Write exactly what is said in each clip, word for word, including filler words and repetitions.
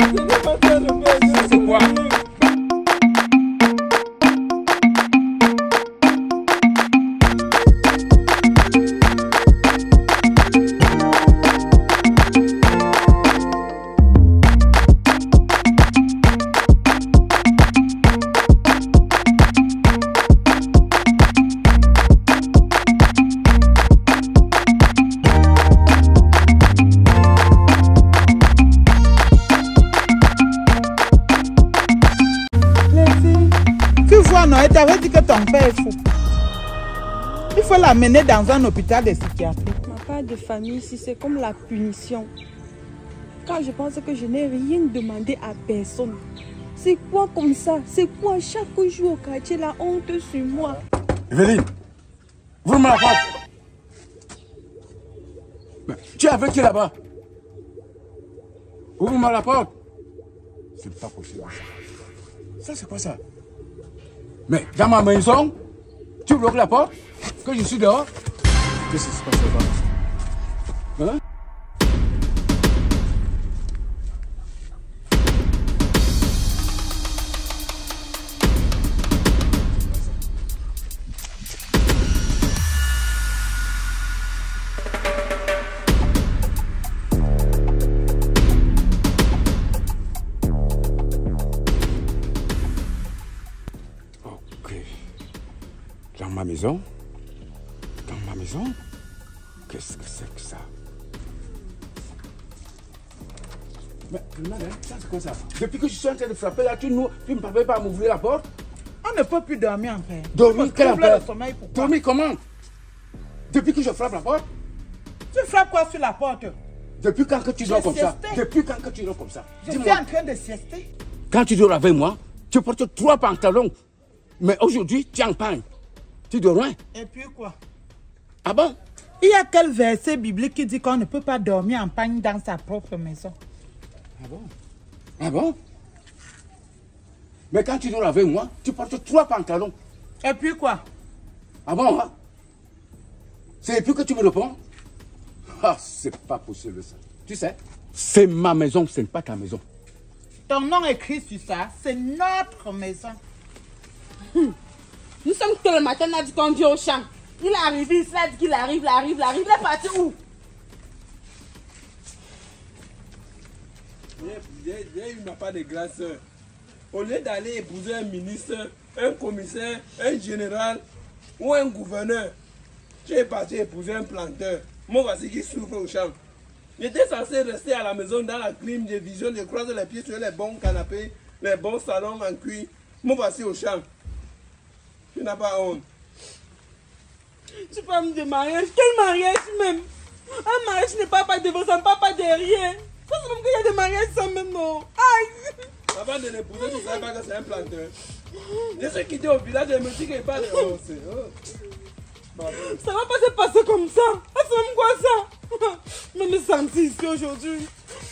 C'est quoi? T'avais dit que ton père est fou. Il faut l'amener dans un hôpital de psychiatrie. Ma part de famille ici, c'est comme la punition. Quand je pense que je n'ai rien demandé à personne. C'est quoi comme ça? C'est quoi chaque jour au quartier la honte sur moi? Evelyne, ouvre-moi la porte. Tu es avec qui là-bas? Ouvre-moi la porte. C'est pas possible. Ça, c'est quoi ça? Mais dans ma maison, tu bloques la porte, que je suis dehors. Qu'est-ce qui se passe là-bas? Hein? Dans ma maison? Dans ma maison? Qu'est-ce que c'est que ça? Mais, ça c'est quoi ça? Depuis que je suis en train de frapper là, tu, nous, tu ne parles pas à m'ouvrir la porte? On ne peut plus dormir en paix. Dormir quel en paix? Dormir comment? Depuis que je frappe la porte? Tu frappes quoi sur la porte? Depuis quand que tu dors comme ça? Depuis quand que tu dors comme ça? Je suis en train de siester. Quand tu dors avec moi, tu portes trois pantalons. Mais aujourd'hui, tu en pagnes. Tu dors loin. Et puis quoi? Ah bon? Il y a quel verset biblique qui dit qu'on ne peut pas dormir en pagne dans sa propre maison? Ah bon? Ah bon? Mais quand tu dors avec moi, tu portes trois pantalons. Et puis quoi? Ah bon? Hein? C'est puis que tu me réponds? Ah, c'est pas possible ça. Tu sais, c'est ma maison, ce n'est pas ta maison. Ton nom écrit sur ça, c'est notre maison. Hum. Nous sommes tout le matin, on a dit qu'on vient au champ. Il est arrivé, il a dit qu'il arrive, il arrive, il arrive. Il est parti où? Il n'a pas de grâce. Au lieu d'aller épouser un ministre, un commissaire, un général ou un gouverneur, tu es parti épouser un planteur. Moi, voici qui souffre au champ. J'étais censé rester à la maison dans la clim, de vision, je croise les pieds sur les bons canapés, les bons salons en cuir. Moi, voici au champ. Tu n'as pas honte. Tu parles de mariage. Quel mariage même? Un mariage n'est pas pas devant, ça ne pas pas derrière. Ça c'est même qu'il y a des mariages sans même nom. Aïe! Avant de l'épouser, tu ne savais pas que c'est un planteur. Je suis quitté au village, je me dis qu'il n'y a pas de... Oh, c'est... Oh. Ça va pas se passer comme ça. Ah, c'est même quoi ça? Je me sens ici aujourd'hui.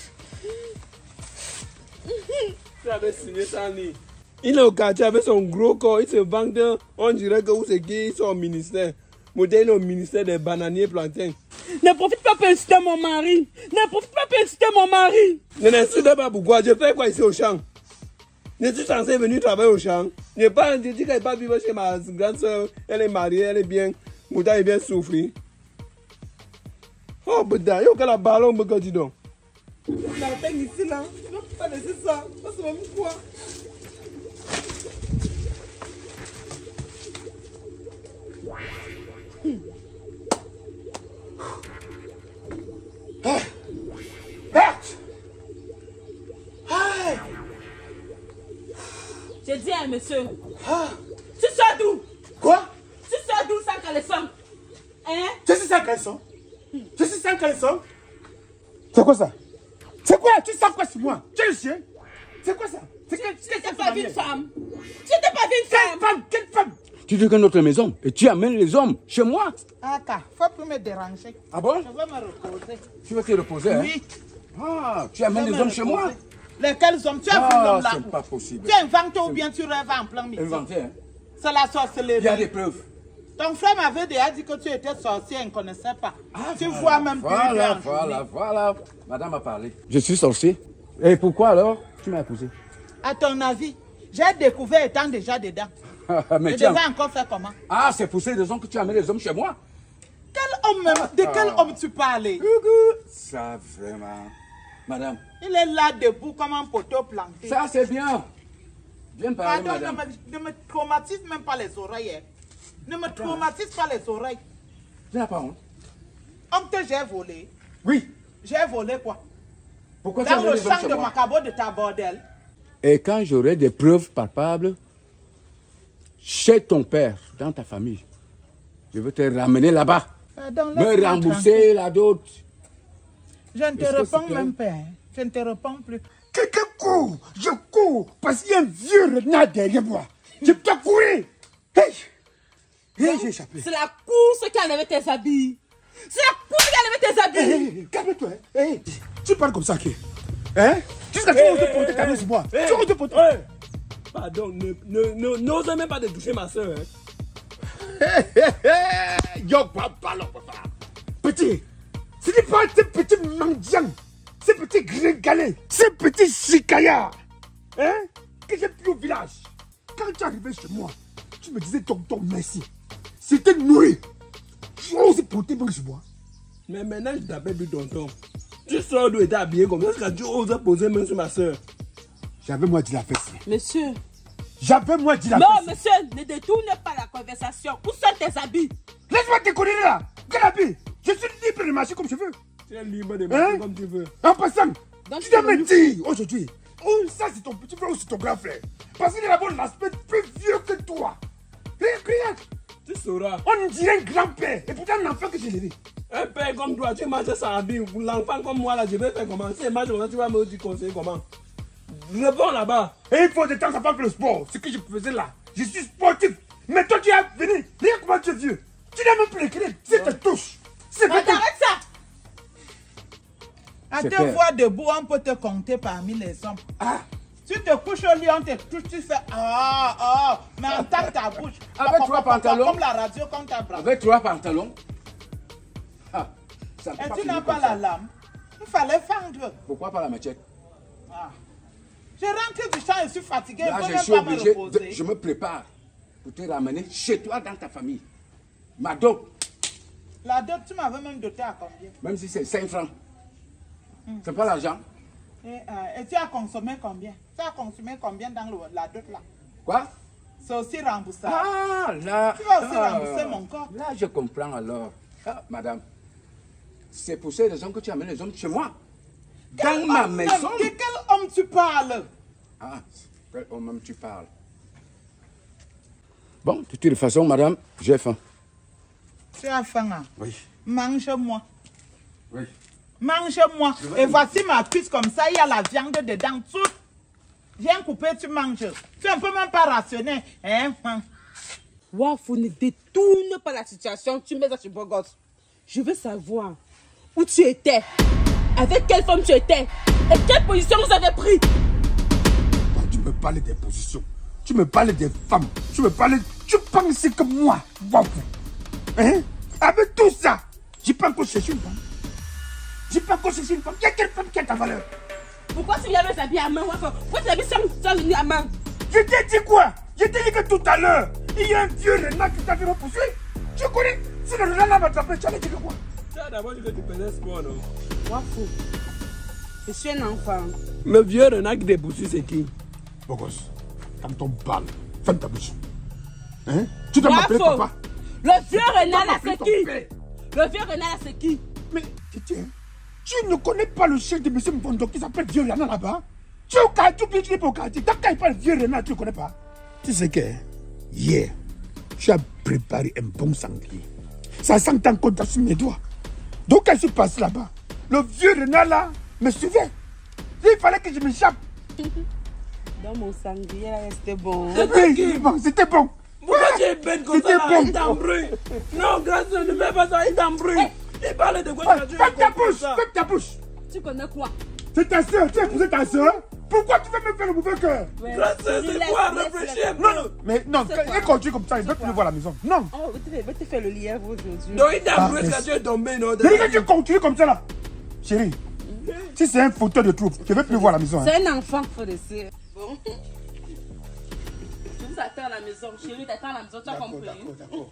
Tu avais signé sans lit. Il est au quartier avec son gros corps, il se vante, on dirait que vous c'est qui, ils sont au ministère. Modèle au ministère des bananiers plantains. Ne profite pas pour insulter mon mari. Ne profite pas pour insulter mon mari. Ne n'insulte pas pourquoi. Je fais quoi ici au champ? Je suis censé venir travailler au champ. Je n'ai pas dit qu'elle n'est pas vivre chez ma grande soeur. Elle est mariée, elle est bien. Mouta est bien souffrir. Oh, putain, il y a un ballon, mais dis donc. La tête ici là, je ne peux pas laisser ça. Ça c'est même quoi? Ah. Berthe. Ah. Je dis à monsieur, Ah. tu sors d'où? Quoi? Tu sors d'où sans caleçon? Hein? Tu sais sans caleçon? Tu sais sans caleçon? C'est quoi ça? C'est quoi? Tu sais quoi sur moi? Tu es le chien? C'est quoi ça? C'est que tu n'étais pas une femme. Tu n'étais pas une femme. Quelle femme? Quelle femme? Tu dis que notre maison et tu amènes les hommes chez moi? Ah, faut plus me déranger. Ah bon? Je veux me reposer. Tu veux te reposer? Oui. Hein? Ah, tu amènes les hommes chez moi? Lesquels hommes? Tu as vu l'homme là? C'est pas possible. Tu inventes ou bien tu rêves en plein midi? Inventé, hein? C'est la sorcellerie. Il y a des preuves. Ton frère m'avait déjà dit que tu étais sorcier, il ne connaissait pas. Ah, tu voilà, vois même plus Voilà, bien. voilà, voilà. Madame a parlé. Je suis sorcier. Et pourquoi alors tu m'as épousé? À ton avis, j'ai découvert étant déjà dedans. Mais Je tiens. devais encore faire comment? Ah, c'est pour ces raisons que tu amènes les hommes chez moi? Quel homme même? De quel homme tu parlais? Ça, vraiment. Madame. Il est là debout comme un poteau planté. Ça, c'est bien. Viens parler, Pardon, madame. ne me, ne me traumatise même pas les oreilles. Hein. Ne me traumatise pas les oreilles. Tu n'as pas honte? Homme que j'ai volé. Oui. J'ai volé quoi? Pourquoi tu Dans amènes le les hommes champ chez de moi? Macabo de ta bordel. Et quand j'aurai des preuves palpables chez ton père, dans ta famille, je veux te ramener là-bas. Pardon, Me laisse-moi rembourser tranquille. la dot. Je ne te Est-ce que réponds c'est même pas. Hein. Je ne te réponds plus. Quelqu'un court, je cours, parce qu'il y a un vieux renard derrière moi. Je dois courir. Hey! Hey, j'ai échappé. C'est la course qui a enlevé tes habits. C'est la course qui a enlevé tes habits. Hey, hey, hey, calme-toi. Hein. Hey, tu parles comme ça, qui? Hein? Jusqu'à quand on te porter ta main sur moi? Tu oses te porter. Hey. Pardon, ne, ne, ne, n'ose même pas de toucher ma soeur. Hein. Hey, hey, hey. Yo, papa, là, papa. Petit, ce n'est pas ces petits mendiants, ces petits gringalés, ces petits chicaillards, hein, que j'ai pris au village. Quand tu es arrivé chez moi, tu me disais tonton merci. C'était nourri. Tu oses porter main sur moi. Mais maintenant, je t'appelle plus tonton. Tu sors d'où était habillé comme ça, parce que tu oses poser main sur ma soeur. J'avais moi dit la fesse. Monsieur. J'avais moi dit la Non, fesse. monsieur, ne détourne pas la conversation. Où sont tes habits? Laisse-moi te connaître là. Quel habit? Je suis libre de marcher comme je veux. Tu es libre de marcher Hein? comme tu veux. En passant, Donc, tu dois tu me veux- dire aujourd'hui, oh, ça c'est ton petit frère ou c'est ton grand frère. Parce qu'il a d'abord l'aspect plus vieux que toi. Regarde, regarde. Tu sauras. On dirait un grand-père et pourtant un enfant que j'ai élevé. Un père comme toi, tu marches sans habit. L'enfant comme moi, là, je vais faire comment? Si je marche comme ça, tu vas me dire conseiller comment? Réponds là-bas. Et il faut de temps en temps faire le sport. Ce que je faisais là. Je suis sportif. Mais toi tu es venu. Regarde comment tu es vieux. Tu n'as même plus écrit. Si tu te touches. C'est Mais peut-être. arrête ça! À C'est te père. voir debout, on peut te compter parmi les hommes. Ah. Tu te couches au lit, on te touche, tu fais ah, ah, mais en tape ta bouche. Avec Pop, trois pop, pop, pantalons. Comme la radio, comme ta bras. Avec trois pantalons. Ah, ça ne peut Et pas tu finir n'as pas comme la ça. lame. Il fallait fendre. Pourquoi pas la machette? Ah. Je rentre du champ, je suis fatigué, Là, je je ne suis peux même pas me obligé, de- reposer. je me prépare pour te ramener chez toi dans ta famille. Ma dot, La dot, tu m'avais même doté à combien? même si c'est cinq francs. C'est pas l'argent. Et, euh, et tu as consommé combien? Tu as consommé combien dans le- la dot là? Quoi? C'est aussi remboursable. Ah, là. Tu vas aussi ah, rembourser mon corps. Là, je comprends alors. Ah, madame, c'est pour ces raisons que tu amènes les hommes chez moi. Quel Dans ma homme maison. même? De quel homme tu parles? Ah, quel homme même tu parles. Bon, de toute façon, madame, j'ai faim. Tu as faim, hein? Oui. Mange-moi. Oui. Mange-moi. Et voici ma cuisse comme ça, il y a la viande dedans. Tout. Viens couper, tu manges. Tu ne peux même pas rationner. Hein? hein. Wafou, ne détourne pas la situation. Tu mets ça sur beau gosse. Je veux savoir où tu étais. Avec quelle femme tu étais. Et quelle position vous avez pris. Quand tu me parles des positions, tu me parles des femmes, tu me parles. Tu penses que moi, wow. Hein? Avec tout ça, j'ai pas encore cherché une femme. J'ai pas encore cherché une femme. Il y a quelle femme qui a ta valeur? Pourquoi tu viens mes habits à main, Wafou? Pourquoi tes habits sont, sont venus à main? Je t'ai dit quoi? Je t'ai dit que tout à l'heure, il y a un vieux renard qui t'a fait repousser. Tu connais? Si le renard m'a attrapé, tu allais dire quoi? Tu as d'abord dit que tu faisais sport, non? Wafou, je suis un enfant. Le vieux renard qui t'épousse, c'est qui? Beau gosse, quand on parle, ferme ta bouche. Hein? Tu dois m'appeler Wafou, papa. le vieux renard là, c'est m'appeler ton qui? père. Le vieux renard là, c'est qui? Mais, tiens, tu ne connais pas le chef de M. Mbondo qui s'appelle Vieux Renard là-bas? Tu es au quartier, tu n'es pas au quartier. Tant qu'il parle Vieux Renard, tu ne connais pas. Tu sais que, hier, tu as préparé un bon sanglier. Ça sent encore sur mes doigts. Donc, quand je suis passé là-bas, le Vieux Renard là me suivait. Il fallait que je m'échappe. Dans mon sanglier là, c'était bon. Oui, bon, c'était bon. Pourquoi tu es bête comme ça C'était là? bon. Il t'embrouille. Non, grâce, ne fais pas ça, il t'embrouille. Il parle de quoi? Ouais, tu as ferme ta compris bouche, ça? ferme ta bouche. Tu connais quoi? C'est ta soeur, tu as épousé ta soeur. Pourquoi tu veux me faire le mauvais cœur? Grâce, c'est Laisse, quoi? laisse, Réfléchis un laisse. peu. Mais non, C'est quand quoi? il continue comme ça, il veut plus le voir à la maison. Non. Oh, va te faire- va te faire le lièvre aujourd'hui. Donc il t'embrouille Ah, quand tu es tombé, non? Mais quand tu continues comme ça là, chérie, Si c'est un fauteuil de troupe, je ne veux plus voir la maison. Hein. C'est un enfant, frère de sœur. Bon. Je vous attends à la maison. Chérie, t'attends à la maison, tu as compris. D'accord, d'accord.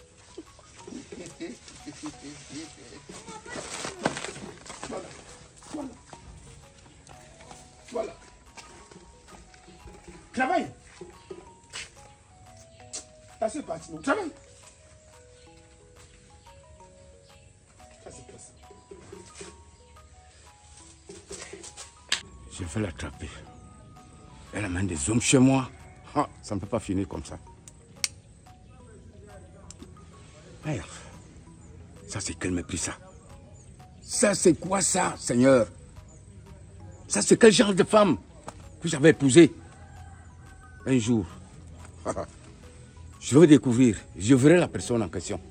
Voilà. Voilà. Voilà. Travaille. Ça c'est parti, non? Travaille. Ça c'est pas ça. Je vais l'attraper. Elle amène des hommes chez moi. Ah, ça ne peut pas finir comme ça. Merde. Ça, c'est quel mépris, ça? Ça, c'est quoi, ça, Seigneur? Ça, c'est quel genre de femme que j'avais épousée? Un jour, je vais découvrir, je verrai la personne en question.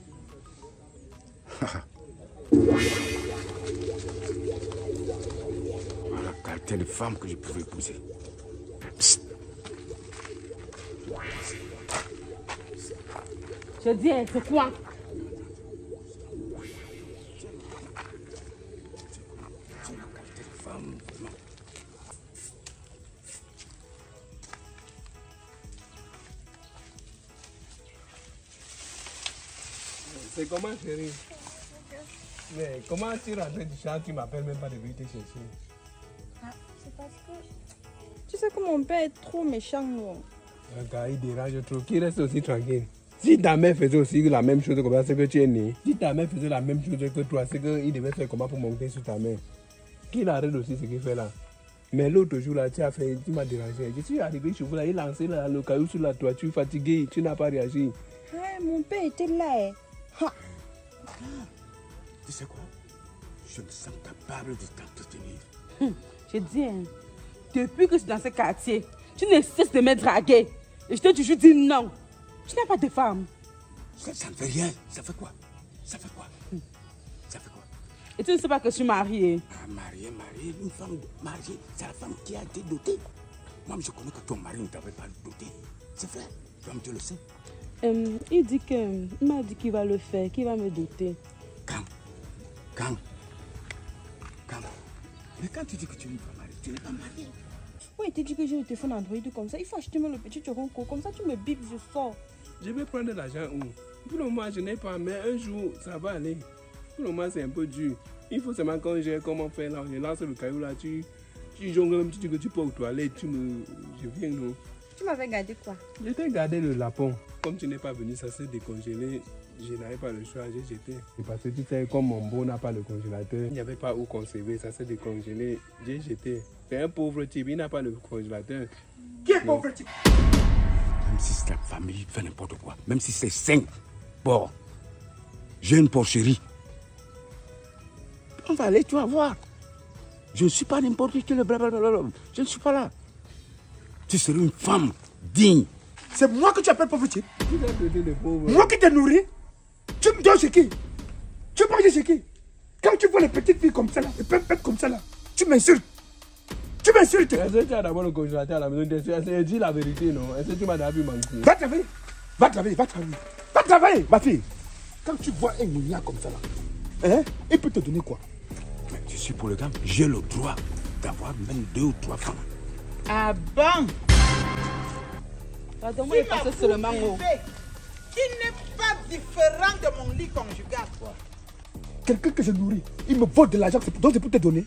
Voilà, quelle femme que je pouvais épouser. Psst. Je dis, c'est quoi? C'est comment, chérie? Mais comment tu rentres du champ, tu m'appelles même pas de venir te chercher? Ah, c'est parce que... Tu sais que mon père est trop méchant, non? Regarde, il dérange trop. Qui reste aussi tranquille. Si ta mère faisait aussi la même chose comme ça, c'est que tu es né. Si ta mère faisait la même chose que toi, c'est qu'il devait faire comment pour monter sur ta mère. Qu'il arrête aussi ce qu'il fait là. Mais l'autre jour là, tu as fait, tu m'as dérangé. Je suis arrivé chez vous là, il a lancé là, le caillou sur la toiture, fatigué, tu n'as pas réagi. Ah, mon père était là. Ha. Tu sais quoi? Je me sens capable de t'entretenir. Hum, je dis, hein, depuis que je suis dans ce quartier, tu ne cesses de me draguer. Et je t'ai toujours dit non. Tu n'as pas de femme. Ça, ça ne fait rien. Ça fait quoi? Ça fait quoi? Hum. Ça fait quoi? Et tu ne sais pas que je suis mariée. Ah, mariée, mariée, une femme mariée, c'est la femme qui a été dotée. Moi, je connais que ton mari ne t'avait pas doté. C'est vrai. Toi, tu le sais. Euh, il dit que, il m'a dit qu'il va le faire, qu'il va me doter. Quand? Quand? Quand? Mais quand tu dis que tu n'es pas mariée, tu n'es pas mariée. Oui, il t'a dit que j'ai le téléphone Android comme ça. Il faut acheter le petit choronco. Comme ça, tu me bipes, je sors. Je vais prendre l'argent où? Pour le moment, je n'ai pas, mais un jour, ça va aller. Pour le moment, c'est un peu dur. Il faut seulement quand j'ai comment faire là, je lance le caillou là, tu, tu jongles même, tu dis que tu peux aux toilettes, tu me... Je viens, non? Tu m'avais gardé quoi? Je t'ai gardé le lapin. Comme tu n'es pas venu, ça s'est décongelé. Je n'avais pas le choix, j'ai jeté. Parce que tu sais, comme mon beau n'a pas le congélateur, il n'y avait pas où conserver, ça s'est décongelé. J'ai jeté. C'est un pauvre type, il n'a pas le congélateur. Qui est pauvre type? Même si c'est la famille fait n'importe quoi, même si c'est cinq porcs, j'ai une porcherie. On va aller, tu vas voir. Je ne suis pas n'importe qui, le blablabla. Je ne suis pas là. Tu serais une femme digne. C'est moi que tu appelles pauvre type? Tu as traité de pauvre. Moi qui t'ai nourri? Tu me donnes chez qui? Tu manges chez qui? Quand tu vois les petites filles comme ça là, les pépettes comme ça là, tu m'insultes. Tu m'insultes. Est-ce que tu as d'abord le congélateur à la maison? Est-ce dis la vérité, non? Est-ce que tu m'as d'abord manqué? Va travailler. Va travailler, va travailler. Va travailler, ma fille. Quand tu vois un mignon comme ça là, hein, il peut te donner quoi? Mais je suis pour le gars, j'ai le droit d'avoir même deux ou trois femmes. Ah bon? Pardon, moi, il passe seulement au... Qui n'est pas différent de mon lit conjugal. Quelqu'un que je nourris, il me vole de l'argent, donc c'est pour te donner.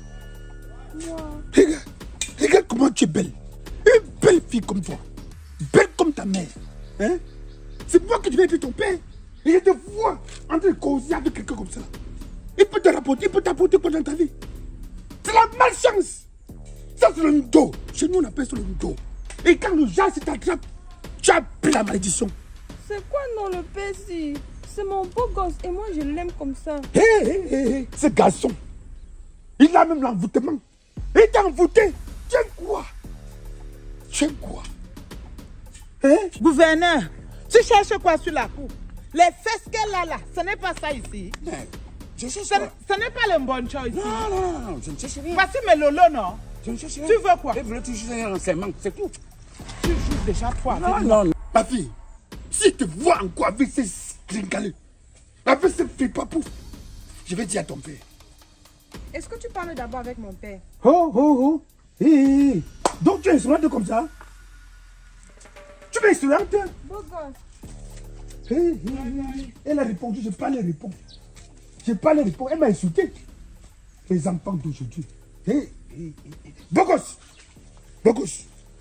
Moi. Regarde, regarde comment tu es belle. Une belle fille comme toi. Belle comme ta mère. Hein? C'est moi que tu viens de ton père. Et je te vois en train de causer avec quelqu'un comme ça. Il peut te rapporter, il peut t'apporter quoi dans ta vie. C'est la malchance. Ça, c'est le dos. Chez nous, on appelle ça le dos. Et quand le gens t'attrape, tu as pris la malédiction. C'est quoi non le père si? C'est mon beau gosse et moi je l'aime comme ça. Hé, hé, hé, hé, ce garçon, il a même l'envoûtement. Il t'a envoûté. Tu aimes quoi? Tu aimes quoi? Hein? Gouverneur, tu cherches quoi sur la cour? Les fesses qu'elle a là, ce n'est pas ça ici. Mais je cherche Ce, pas. ce n'est pas le bon choix ici. Non, non, non, non, je ne cherche rien. Voici mes lolos, non? Je ne cherche rien. Tu veux quoi? Je veux toujours un renseignement, c'est tout. Tu joues déjà toi. Non, non, non. Ma fille, si tu te vois encore avec ces gringaleux, avec ces filles papous, je vais dire à ton père, Est-ce que tu parles d'abord avec mon père? Oh, oh, oh. Hé, hé, hé. Donc tu es insolente comme ça? Tu m'es insolente? Beau gosse. Hé, hé, hé. Elle a répondu, je n'ai pas les réponses. Je n'ai pas les réponses. Elle m'a insulté. Les enfants d'aujourd'hui. Hé, hé, hé. Beau gosse. Beau gosse.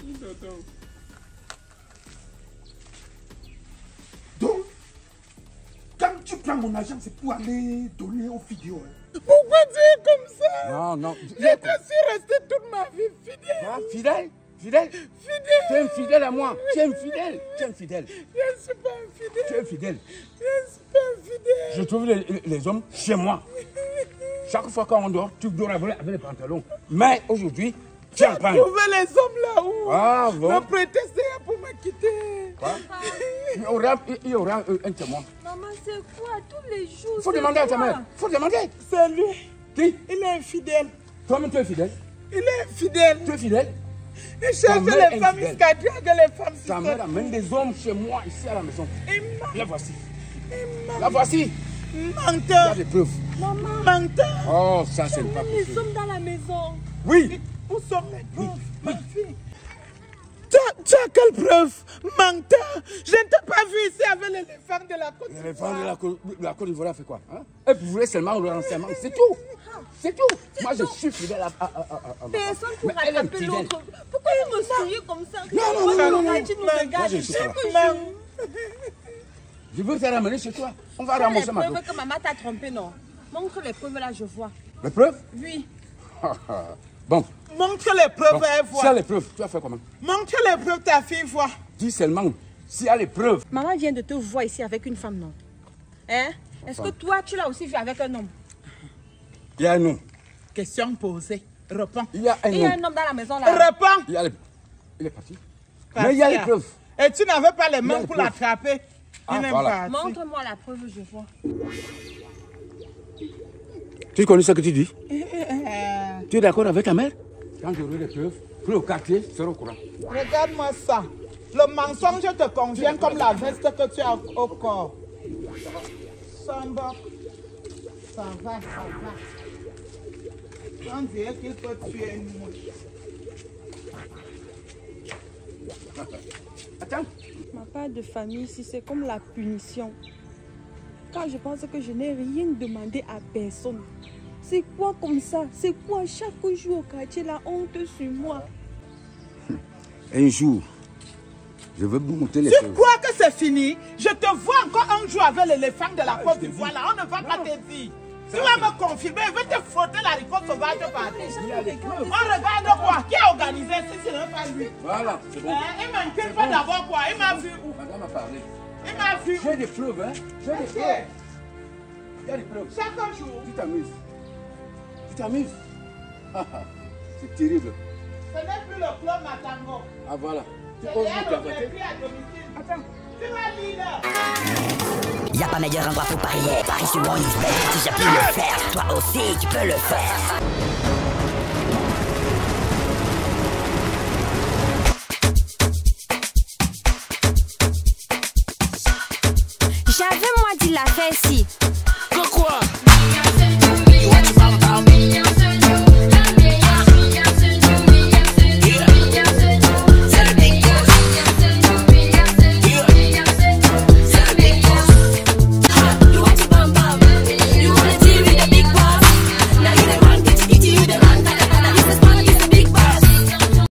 Donc, quand tu prends mon argent, c'est pour aller donner aux vidéos. Pourquoi tu es comme ça? Non, non. Je te suis resté toute ma vie fidèle. Ah, fidèle? Fidèle? Fidèle. Tu es infidèle à moi. Tu es infidèle. Tu es infidèle. Je ne suis pas infidèle. Tu es infidèle. Je ne suis pas infidèle. Je trouve les, les, les hommes chez moi. Chaque fois qu'on dort, tu dors avec, avec les pantalons. Mais aujourd'hui, tu es en panne. Trouver les hommes là-haut. Ah bon? Le prétexte est pour me quitter. Quoi? Il y aura, il y aura euh, un témoin. Maman, c'est quoi tous les jours? Il faut c'est demander à ta quoi? mère. Il faut demander. C'est lui. Qui? Il est infidèle. Toi-même, tu es fidèle. Il est infidèle. Tu es fidèle. Il cherche mère les est femmes infidèle. jusqu'à dire que les femmes Ta sont mère amène des hommes chez moi, ici à la maison. Il ment. La voici. Il ment. La voici. Il y a Menteur. des preuves. Maman, Menteur. Oh, ça, c'est pas les possible. hommes dans la maison. Oui. Où sont les preuves, ma fille? Tu as, tu as quelle preuve? Menteur. Je ne t'ai pas vu ici avec l'éléphant de la Côte L'éléphant de d'Ivoire. la, Côte- de la Côte d'Ivoire a fait quoi, hein? Et vous voulez seulement le renseignement, c'est tout. C'est tout. Moi, je suis fidèle à, à, à, à, à- à- Personne pour Mais elle est rattraper fidèle. l'autre. Pourquoi vous me souriez comme ça? Non, non, non, non, non, non. Tu nous Moi, regardes je suis pas là. chaque Maman. jour. Je veux te ramener chez toi. On va Tu as les rembourser ma dot. preuves que maman t'a trompé, non? Montre les preuves là, je vois. Les preuves? Oui. Bon. Montre les preuves bon. à elle S'il y a voir. les preuves, tu vas faire comment? Montre les preuves, ta fille voit. Dis seulement, s'il y a les preuves. Maman vient de te voir ici avec une femme, non? Hein? Est-ce que toi, tu l'as aussi vu avec un homme? Il y a un homme. Question posée. Réponds. Il y a un Il y a homme. un homme dans la maison là. Réponds. Il y a les... Il est parti. Mais il y a les preuves. Et tu n'avais pas les Il y a mains les pour preuves. l'attraper. Ah, Il n'est voilà. pas parti. Montre-moi la preuve, je vois. Tu connais ce que tu dis? Euh, Tu es d'accord avec ta mère? Quand j'aurai les preuves, tout le quartier sera au courant. Regarde-moi ça. Le mensonge te convient comme la veste que tu as au corps. Samba. Ça va, ça va. On dirait qu'il faut tuer une mouche. Attends. Ma part de famille ici, c'est comme la punition. Quand je pense que je n'ai rien demandé à personne. C'est quoi comme ça? C'est quoi chaque jour au quartier la honte sur moi? Un jour, je veux vous montrer les Tu preuves. crois que c'est fini? Je te vois encore un jour avec l'éléphant de la Côte d'Ivoire là. On ne va pas te dire. Tu vas me confirmer, je vais te frotter la ricotte sauvage par terre. On regarde quoi? Qui a organisé si ce n'est pas lui? Voilà, c'est bon. Hein? Il m'inquiète pas d'abord quoi? Il m'a vu où? Madame a parlé. Il m'a vu où? J'ai des preuves, hein? J'ai des Ok. preuves. Il y a des preuves. Chaque jour. Tu t'amuses. Tu t'amuses. C'est terrible. Ce n'est plus le club Matango. Ah voilà. Tu C'est oses elle nous le capoter. mépris à domicile. Attends. Tu vas lire là. Y a pas meilleur endroit pour parier. Paris sur OneXBet. Si j'ai pu le faire, toi aussi tu peux le faire.